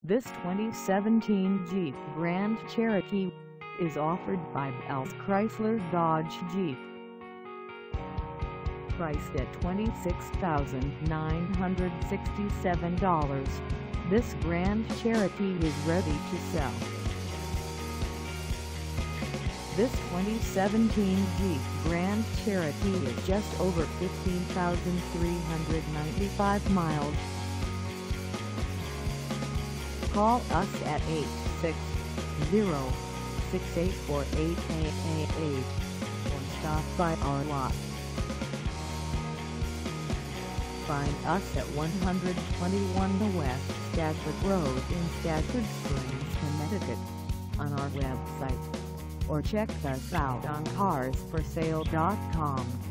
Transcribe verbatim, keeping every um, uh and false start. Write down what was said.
This twenty seventeen Jeep Grand Cherokee is offered by Bell's Chrysler Dodge Jeep. Priced at twenty-six thousand nine hundred sixty-seven dollars, this Grand Cherokee is ready to sell. This twenty seventeen Jeep Grand Cherokee is just over fifteen thousand three hundred ninety-five miles. Call us at eight six zero, six eight four, eight eight eight eight or stop by our lot. Find us at one twenty-one West Stafford Road in Stafford Springs, Connecticut, on our website, or check us out on cars for sale dot com.